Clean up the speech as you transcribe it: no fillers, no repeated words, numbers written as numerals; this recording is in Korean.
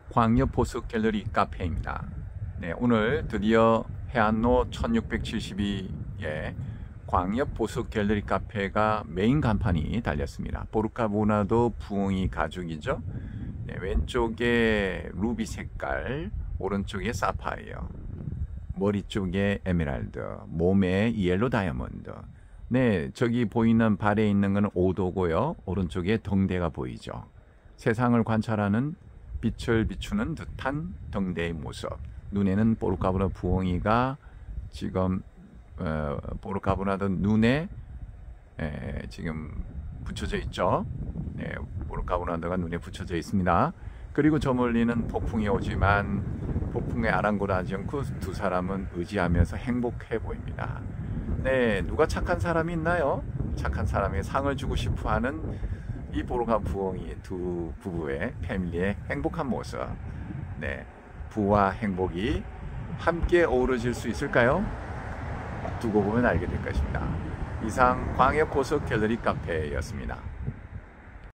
광역 보석 갤러리 카페입니다. 네, 오늘 드디어 해안로 1672에 광역 보석 갤러리 카페가 메인 간판이 달렸습니다. 보르카보나도 부엉이 가죽이죠. 네, 왼쪽에 루비 색깔, 오른쪽에 사파이어, 머리 쪽에 에메랄드, 몸에 옐로 다이아몬드. 네, 저기 보이는 발에 있는 것은 오도고요. 오른쪽에 덩대가 보이죠. 세상을 관찰하는 빛을 비추는 듯한 덩대의 모습. 눈에는 보르카보나 부엉이가 지금 보르카보나도 눈에 지금 붙여져 있죠. 네, 보르카보나도가 눈에 붙여져 있습니다. 그리고 저 멀리는 폭풍이 오지만 폭풍에 아랑곳하지 않고 두 사람은 의지하면서 행복해 보입니다. 네, 누가 착한 사람이 있나요? 착한 사람에게 상을 주고 싶어하는 이 보르카 부엉이 두 부부의 패밀리의 행복한 모습. 네, 부와 행복이 함께 어우러질 수 있을까요? 두고 보면 알게 될 것입니다. 이상 광역 보석 갤러리 카페였습니다.